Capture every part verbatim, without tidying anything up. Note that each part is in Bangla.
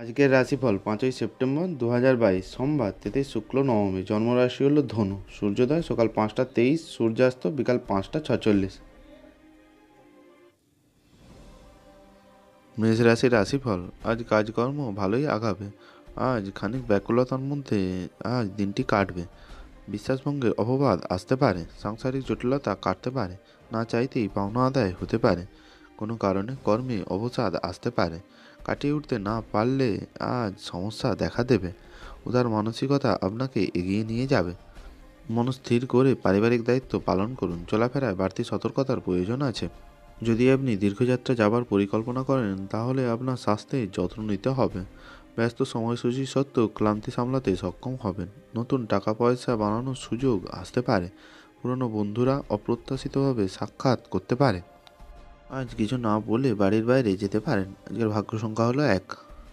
আজকের রাশিফল পাঁচই সেপ্টেম্বর দু হাজার বাইশ সোমবার তিথি শুক্ল নবমী। জন্মরাশি হল ধনু। সূর্যোদয় সকাল পাঁচটা তেইশ, সূর্যাস্ত বিকাল পাঁচটা ছচল্লিশ। মেষ রাশির রাশিফল। আজ কাজকর্ম ভালোই আগাবে। আজ খানিক ব্যাকুলতার মধ্যে আজ দিনটি কাটবে। বিশ্বাসভঙ্গের অপবাদ আসতে পারে। সাংসারিক জটিলতা কাটতে পারে। না চাইতেই পাওনা আদায় হতে পারে। কোনো কারণে কর্মে অবসাদ আসতে পারে। কাটিয়ে উঠতে না পারলে আজ সমস্যা দেখা দেবে। উদার মানসিকতা আপনাকে এগিয়ে নিয়ে যাবে। মন স্থির করে পারিবারিক দায়িত্ব পালন করুন। চলাফেরায় বাড়তি সতর্কতার প্রয়োজন আছে। যদি আপনি দীর্ঘযাত্রা যাবার পরিকল্পনা করেন তাহলে আপনার স্বাস্থ্যের যত্ন নিতে হবে। ব্যস্ত সময়সূচি সত্ত্বেও ক্লান্তি সামলাতে সক্ষম হবেন। নতুন টাকা পয়সা বানানোর সুযোগ আসতে পারে। পুরনো বন্ধুরা অপ্রত্যাশিতভাবে সাক্ষাৎ করতে পারে। আজ কিছু না বলে বাড়ির বাইরে যেতে পারেন। আজকের ভাগ্য সংখ্যা হলো এক।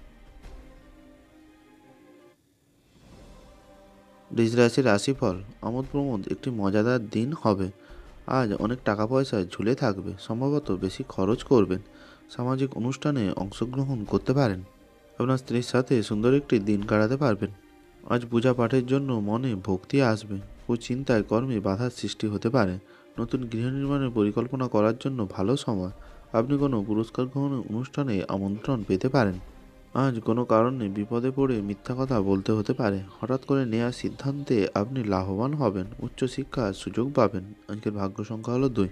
বৃষ রাশির রাশিফল। আমোদ প্রমোদ একটি মজাদার দিন হবে। আজ অনেক টাকা পয়সা ঝুলে থাকবে। সম্ভবত বেশি খরচ করবেন। সামাজিক অনুষ্ঠানে অংশগ্রহণ করতে পারেন। আপনার স্ত্রীর সাথে সুন্দর একটি দিন কাটাতে পারবেন। আজ পূজা পাঠের জন্য মনে ভক্তি আসবে। চিন্তায় কর্মে বাধার সৃষ্টি হতে পারে। নতুন গৃহ নির্মাণের পরিকল্পনা করার জন্য ভালো সময়। আপনি কোনো পুরস্কার গ্রহণের অনুষ্ঠানে আমন্ত্রণ পেতে পারেন। আজ কোনো কারণে বিপদে পড়ে মিথ্যা কথা বলতে হতে পারে। হঠাৎ করে নেওয়া সিদ্ধান্তে আপনি লাভবান হবেন। উচ্চশিক্ষার সুযোগ পাবেন। আজকের ভাগ্য সংখ্যা হলো দুই।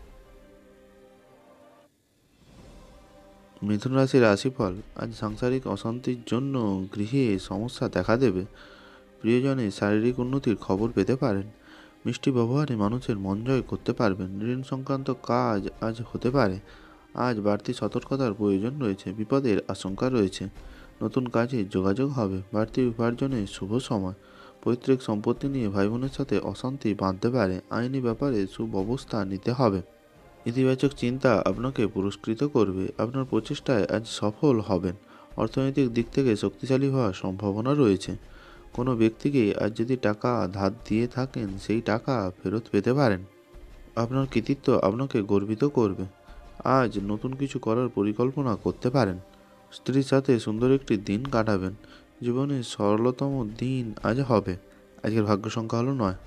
মিথুন রাশির রাশিফল। আজ সাংসারিক অশান্তির জন্য গৃহে সমস্যা দেখা দেবে। প্রিয়জনের শারীরিক উন্নতির খবর পেতে পারেন। মিষ্টি ব্যবহারে মানুষের মন জয় করতে পারবেন। ঋণ সংক্রান্ত কাজ আজ হতে পারে। আজ বাড়তি সতর্কতার প্রয়োজন রয়েছে। বিপদের আশঙ্কা রয়েছে। নতুন কাজে যোগাযোগ হবে। বাড়তি উপার্জনের শুভ সময়। পৈতৃক সম্পত্তি নিয়ে ভাই বোনের সাথে অশান্তি বাঁধতে পারে। আইনি ব্যাপারে সুব্যবস্থা নিতে হবে। ইতিবাচক চিন্তা আপনাকে পুরস্কৃত করবে। আপনার প্রচেষ্টায় আজ সফল হবেন। অর্থনৈতিক দিক থেকে শক্তিশালী হওয়ার সম্ভাবনা রয়েছে। কোনো ব্যক্তিকে আজ যদি টাকা ধার দিয়ে থাকেন সেই টাকা ফেরত পেতে পারেন। আপনার কৃতিত্ব আপনাকে গর্বিত করবে। আজ নতুন কিছু করার পরিকল্পনা করতে পারেন। স্ত্রীর সাথে সুন্দর একটি দিন কাটাবেন। জীবনের সরলতম দিন আজ হবে। আজকের ভাগ্য সংখ্যা হলো নয়।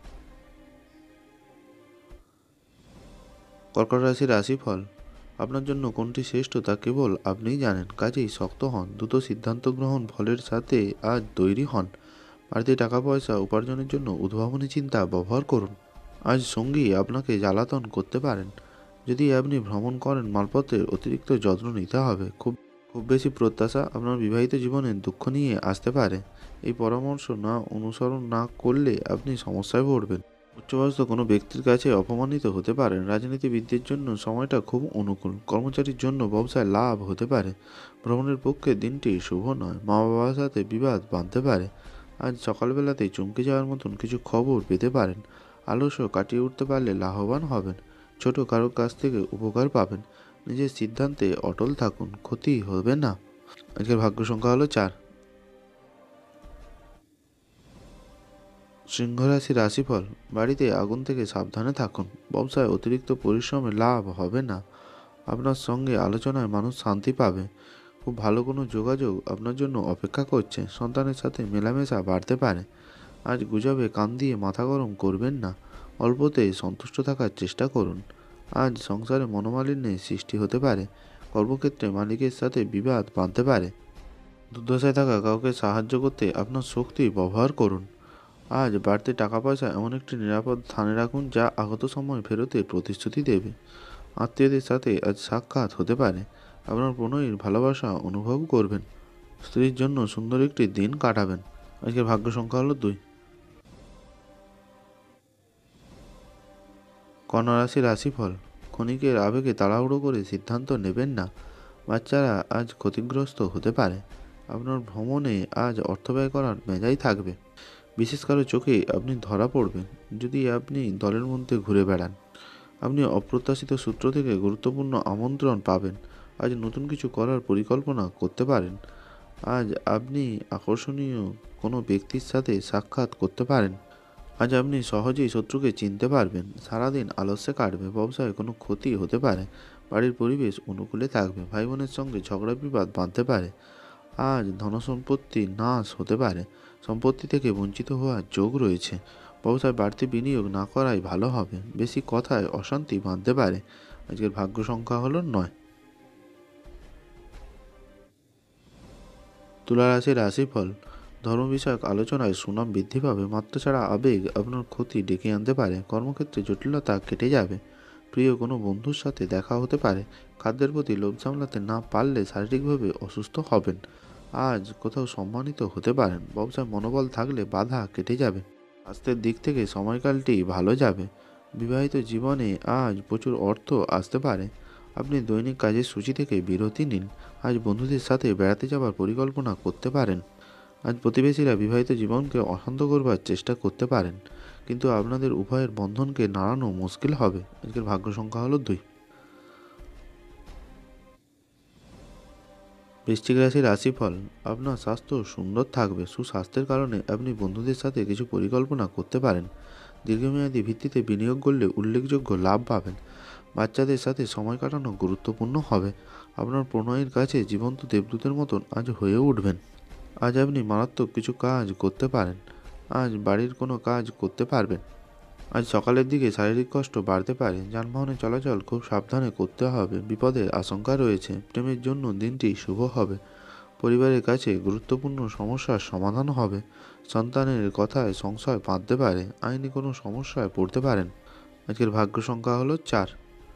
কর্কট রাশির রাশিফল। আপনার জন্য কোনটি শ্রেষ্ঠ তা কেবল আপনিই জানেন। কাজেই শক্ত হন। দ্রুত সিদ্ধান্ত গ্রহণ ফলের সাথে আজ তৈরি হন। বাড়তি টাকা পয়সা উপার্জনের জন্য উদ্ভাবনী চিন্তা ব্যবহার করুন। আজ সঙ্গী আপনাকে জ্বালাতন করতে পারেন। যদি আপনি ভ্রমণ করেন মালপত্রের অতিরিক্ত যত্ন নিতে হবে। খুব খুব বেশি প্রত্যাশা আপনার বিবাহিত জীবনে দুঃখ নিয়ে আসতে পারে। এই পরামর্শ না অনুসরণ না করলে আপনি সমস্যায় পড়বেন। উচ্চবয়স্ক কোনো ব্যক্তির কাছে অপমানিত হতে পারেন। রাজনীতিবিদদের জন্য সময়টা খুব অনুকূল। কর্মচারীর জন্য ব্যবসায় লাভ হতে পারে। ভ্রমণের পক্ষে দিনটি শুভ নয়। মা বাবার সাথে বিবাদ বাঁধতে পারে। আজ সকালবেলাতেই চমকে যাওয়ার মতন কিছু খবর পেতে পারেন। আলস্য কাটিয়ে উঠতে পারলে লাভবান হবেন। ছোট কারোর কাছ থেকে উপকার পাবেন। নিজের সিদ্ধান্তে অটল থাকুন, ক্ষতি হবে না। আজকের ভাগ্য সংখ্যা হলো চার। সিংহ রাশি রাশিফল। বাড়িতে আগুন থেকে সাবধানে থাকুন। ব্যবসায় অতিরিক্ত পরিশ্রমে লাভ হবে না। আপনার সঙ্গে আলোচনায় মানুষ শান্তি পাবে। খুব ভালো কোনো যোগাযোগ আপনার জন্য অপেক্ষা করছে। সন্তানের সাথে মেলামেশা বাড়তে পারে। আজ গুজবে কান দিয়ে মাথা গরম করবেন না। অল্পতে সন্তুষ্ট থাকার চেষ্টা করুন। আজ সংসারে মনোমালিন্যের সৃষ্টি হতে পারে। কর্মক্ষেত্রে মালিকের সাথে বিবাদ বাঁধতে পারে। দুর্দশায় থাকা কাউকে সাহায্য করতে আপনার শক্তি ব্যবহার করুন। আজ বাড়তি টাকা পয়সা এমন একটি নিরাপদ স্থানে রাখুন যা আগত সময় ফেরতের প্রতিশ্রুতি দেবে। আত্মীয়দের সাথে আজ সাক্ষাৎ হতে পারে। আপনার প্রণয়ীর ভালোবাসা অনুভব করবেন। স্ত্রীর জন্য সুন্দর একটি দিন কাটাবেন। আজকের ভাগ্য সংখ্যা হলো দুই। কন্যা রাশির রাশিফল। ক্ষণিকের আবেগে তাড়াহুড়ো করে সিদ্ধান্ত নেবেন না। বাচ্চারা আজ ক্ষতিগ্রস্ত হতে পারে। আপনার ভ্রমণে আজ অর্থ ব্যয় করার মেজাই থাকবে। বিশেষ কারো চোখে আপনি ধরা পড়বেন যদি আপনি দলের মধ্যে ঘুরে বেড়ান। আপনি অপ্রত্যাশিত সূত্র থেকে গুরুত্বপূর্ণ আমন্ত্রণ পাবেন। আজ নতুন কিছু করার পরিকল্পনা করতে পারেন। আজ আপনি আকর্ষণীয় কোনো ব্যক্তির সাথে সাক্ষাৎ করতে পারেন। আজ আপনি সহজেই শত্রুকে চিনতে পারবেন। সারাদিন আলস্যে কাটবে। ব্যবসায় কোনো ক্ষতি হতে পারে। বাড়ির পরিবেশ অনুকূলে থাকবে। ভাই বোনের সঙ্গে ঝগড়া বিবাদ বাঁধতে পারে। আজ ধনসম্পত্তি নাশ হতে পারে, সম্পত্তি থেকে বঞ্চিত হওয়ার যোগ রয়েছে। ব্যবসায় বাড়তি বিনিয়োগ না করাই ভালো হবে, বেশি কথায় অশান্তি বাঁধতে পারে। আজকের ভাগ্য সংখ্যা হলো নয়। তুলা রাশির রাশিফল। ধর্ম বিষয়ক আলোচনায় সুনাম বৃদ্ধি পাবে, মাত্রাছাড়া আবেগ আপনার ক্ষতি ডেকে আনতে পারে। কর্মক্ষেত্রে জটিলতা কেটে যাবে, প্রিয় কোনো বন্ধুর সাথে দেখা হতে পারে। খাদ্যের প্রতি লোভ সামলাতে না পারলে শারীরিকভাবে অসুস্থ হবেন। আজ কোথাও সম্মানিত হতে পারেন, ব্যবসায় মনোবল থাকলে বাধা কেটে যাবে। স্বাস্থ্যের দিক থেকে সময়কালটি ভালো যাবে। বিবাহিত জীবনে আজ প্রচুর অর্থ আসতে পারে। আপনি দৈনিক কাজের সূচি থেকে বিরতি নিন। আজ বন্ধুদের সাথে বেড়াতে যাওয়ার পরিকল্পনা করতে পারেন। আজ প্রতিবেশীরা বিবাহিত জীবনকে অশান্ত করবার চেষ্টা করতে পারেন, কিন্তু আপনাদের উভয়ের বন্ধনকে নাড়ানো মুশকিল হবে। আজকের ভাগ্য সংখ্যা হলো দুই। বৃশ্চিক রাশির রাশিফল। আপনার স্বাস্থ্য সুন্দর থাকবে, সুস্বাস্থ্যের কারণে আপনি বন্ধুদের সাথে কিছু পরিকল্পনা করতে পারেন। দীর্ঘমেয়াদী ভিত্তিতে বিনিয়োগ করলে উল্লেখযোগ্য লাভ পাবেন। বাচ্চাদের সাথে সময় কাটানো গুরুত্বপূর্ণ হবে। আপনার প্রণয়ের কাছে জীবন্ত দেবদূতের মতন আজ হয়ে উঠবেন। আজ আপনি মারাত্মক কিছু কাজ করতে পারেন। আজ বাড়ির কোনো কাজ করতে পারবেন। আজ সকালের দিকে শারীরিক কষ্ট বাড়তে পারে। যানবাহনে চলাচল খুব সাবধানে করতে হবে, বিপদের আশঙ্কা রয়েছে। প্রেমের জন্য দিনটি শুভ হবে। পরিবারের কাছে গুরুত্বপূর্ণ সমস্যার সমাধান হবে। সন্তানের কথায় সংশয় বাঁধতে পারে, আইনি কোনো সমস্যায় পড়তে পারেন। আজকের ভাগ্য সংখ্যা হলো চার।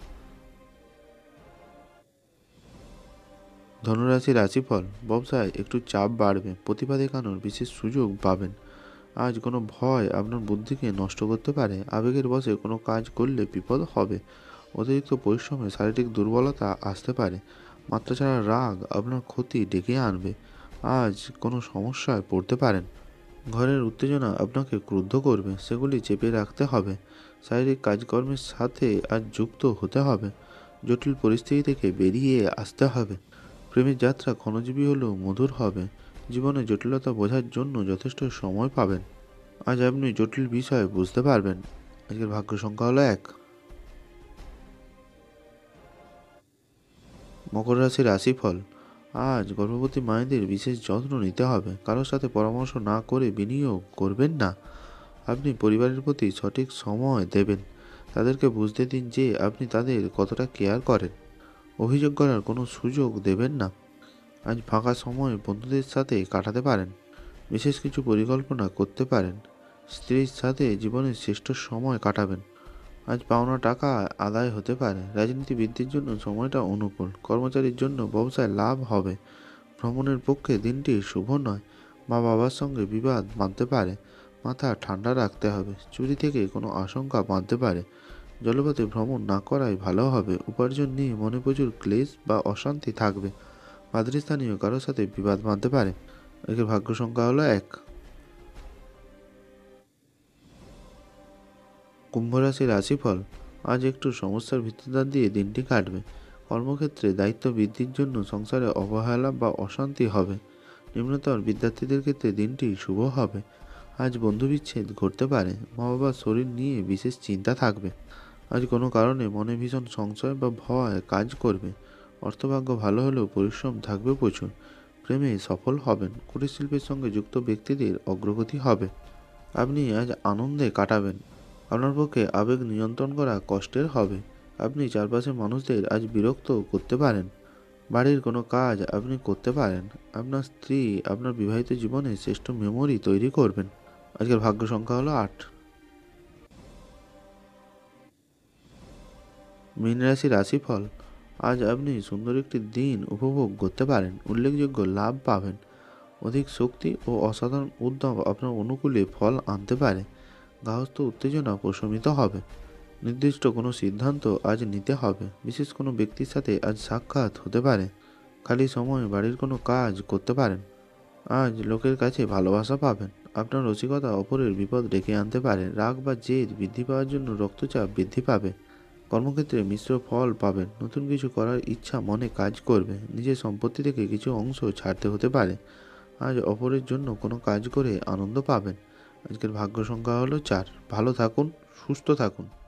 ধনুরাশি রাশিফল। ব্যবসায় একটু চাপ বাড়বে, প্রতিভা দেখানোর বিশেষ সুযোগ পাবেন। আজ কোনো ভয় আপনার বুদ্ধিকে নষ্ট করতে পারে। আবেগের বশে কোনো কাজ করলে বিপদ হবে। অতিরিক্ত পরিশ্রমে শারীরিক দুর্বলতা আসতে পারে। মাত্রাছাড়া রাগ আপনার ক্ষতি ডেকে আনবে। আজ কোনো সমস্যায় পড়তে পারেন। ঘরের উত্তেজনা আপনাকে ক্রুদ্ধ করবে, সেগুলি চেপে রাখতে হবে। শারীরিক কাজকর্মের সাথে আজ যুক্ত হতে হবে। জটিল পরিস্থিতি থেকে বেরিয়ে আসতে হবে। প্রেমের যাত্রা ক্ষণজীবী হলেও মধুর হবে। জীবনে জটিলতা বোঝার জন্য যথেষ্ট সময় পাবেন। আজ আপনি জটিল বিষয় বুঝতে পারবেন। আজকের ভাগ্য সংখ্যা হলো এক। মকর রাশির রাশিফল। আজ গর্ভবতী মায়েদের বিশেষ যত্ন নিতে হবে। কারোর সাথে পরামর্শ না করে বিনিয়োগ করবেন না। আপনি পরিবারের প্রতি সঠিক সময় দেবেন। তাদেরকে বুঝতে দিন যে আপনি তাদের কতটা কেয়ার করেন। অভিযোগ করার কোনো সুযোগ দেবেন না। আজ ফাঁকা সময় বন্ধুদের সাথে কাটাতে পারেন। বিশেষ কিছু পরিকল্পনা করতে পারেন। স্ত্রীর সাথে জীবনের শ্রেষ্ঠ সময় কাটাবেন। আজ পাওনা টাকা আদায় হতে পারে। রাজনীতিবিদদের জন্য সময়টা অনুকূল। কর্মচারীর জন্য ব্যবসায় লাভ হবে। ভ্রমণের পক্ষে দিনটি শুভ নয়। মা বাবার সঙ্গে বিবাদ বাঁধতে পারে। মাথা ঠান্ডা রাখতে হবে। চুরি থেকে কোনো আশঙ্কা বাঁধতে পারে। জলপথে ভ্রমণ না করাই ভালো হবে। উপার্জন নিয়ে মনে প্রচুর ক্লেশ বা অশান্তি থাকবে। মাতৃস্থানীয় কারোর সাথে বিবাদ বাঁধতে পারে। এর ভাগ্য সংখ্যা হলো এক। কুম্ভ রাশির রাশিফল। আজ একটু সমস্যার ভিত্তিদার দিয়ে দিনটি কাটবে। কর্মক্ষেত্রে দায়িত্ব বৃদ্ধির জন্য সংসারে অবহেলা বা অশান্তি হবে। নিম্নতর বিদ্যার্থীদের ক্ষেত্রে দিনটি শুভ হবে। আজ বন্ধু বিচ্ছেদ ঘটতে পারে। মা বাবার শরীর নিয়ে বিশেষ চিন্তা থাকবে। আজ কোনো কারণে মনে ভীষণ সংশয় বা ভয় কাজ করবে। অর্থভাগ্য ভালো হলেও পরিশ্রম থাকবে প্রচুর। প্রেমে সফল হবেন। কুটির শিল্পের সঙ্গে যুক্ত ব্যক্তিদের অগ্রগতি হবে। আপনি আজ আনন্দে কাটাবেন। আপনার পক্ষে আবেগ নিয়ন্ত্রণ করা কষ্টের হবে। আপনি চারপাশের মানুষদের আজ বিরক্ত করতে পারেন। বাড়ির কোনো কাজ আপনি করতে পারেন। আপনার স্ত্রী আপনার বিবাহিত জীবনে শ্রেষ্ঠ মেমোরি তৈরি করবেন। আজকের ভাগ্য সংখ্যা হলো আট। মীন রাশির রাশিফল। আজ আপনি সুন্দর একটি দিন উপভোগ করতে পারেন। উল্লেখযোগ্য লাভ পাবেন। অধিক শক্তি ও অসাধারণ উদ্যম আপনার অনুকূলে ফল আনতে পারে। গার্হস্থ্য উত্তেজনা প্রশমিত হবে। নির্দিষ্ট কোনো সিদ্ধান্ত আজ নিতে হবে। বিশেষ কোনো ব্যক্তির সাথে আজ সাক্ষাৎ হতে পারে। খালি সময়ে বাড়ির কোনো কাজ করতে পারেন। আজ লোকের কাছে ভালোবাসা পাবেন। আপনার রসিকতা অপরের বিপদ ডেকে আনতে পারে। রাগ বা জেদ বৃদ্ধি পাওয়ার জন্য রক্তচাপ বৃদ্ধি পাবে। কর্মক্ষেত্রে মিশ্র ফল পাবেন। নতুন কিছু করার ইচ্ছা মনে কাজ করবে। নিজের সম্পত্তি থেকে কিছু অংশ ছাড়তে হতে পারে। আজ অপরের জন্য কোনো কাজ করে আনন্দ পাবেন। আজকের ভাগ্য সংখ্যা হলো চার। ভালো থাকুন, সুস্থ থাকুন।